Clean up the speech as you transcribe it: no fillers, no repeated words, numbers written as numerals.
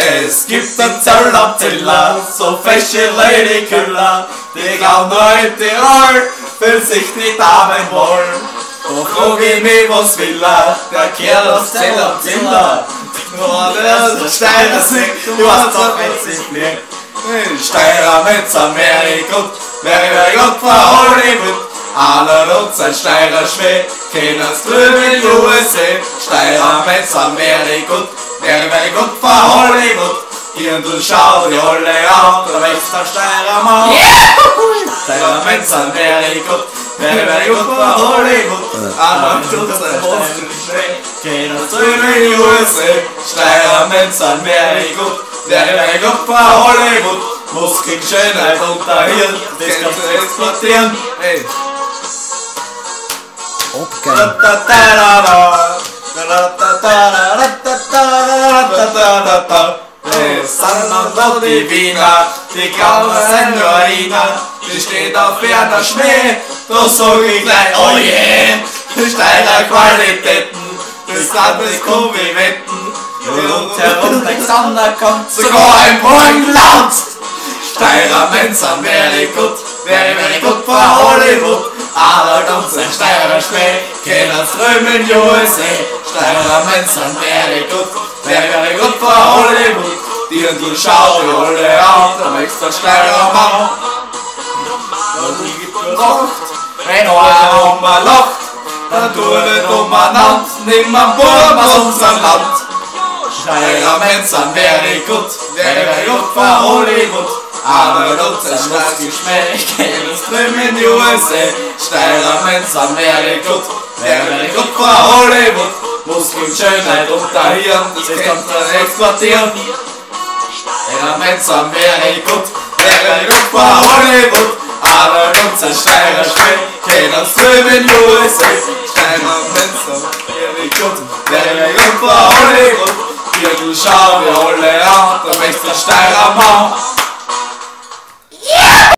Es gibt einen Zöller, so fesche Ladyküller, die glauben nur in Tirol, fühlt sich die Damen wohl. Doch frag ich mich, was will der Kerl aus Ziller. Nur der Steirer singt, du hast doch witzig fliegt. Steirer mit Amerika, very good for Hollywood. Alle und sein Steirer Schmäh, kennen's drüben in USA. Steirer mit Amerika, very good for Hollywood. Hier du schau die alle an, da wächst der Steirer Mann. Steirer mit Amerika, very good for Hollywood. Alle und sein Steirer Schmäh, kennen's drüben in USA. Steirer mit Amerika, very good for Hollywood. Muskeln, Schönheit und der Hirn, das kannst du exportieren. Hey. Sanna die Wiener, die graue Senorina, die steht auf ferner Schnee, da sag ich gleich, oh yeah, Steirer Qualitäten, das kann das kaum wie wetten. Rundherum Alexander kommt sogar ein Burgenland. Steirer Mensch an very good, very good for Hollywood. Alle ganz ein Steirer Schmäh, kennen's drüben in USA. Steirer Mensch an very good for Hollywood. Die und du schau die alle an, da wächst der Steirer Mann. Und die gibt gekocht, wenn einer lacht, dann tut es umeinander, nimm am Burm aus unserem Land. Steirer Mensch an very good for Hollywood. Aber nutzt ein Schnauzgeschmäh, ich kenn es drüben in die USA. Steirer Mensch an very good for Hollywood. Muskeln, Schönheit und der Hirn, das kannst du exportieren. Steirer Mensch an very good for Hollywood. Aber nutzt ein Steirer Schmäh, kenn es drüben in die USA. Steirer Mensch an very good for Hollywood. Hier du schau wir alle an, da wächst der Steirer Mann.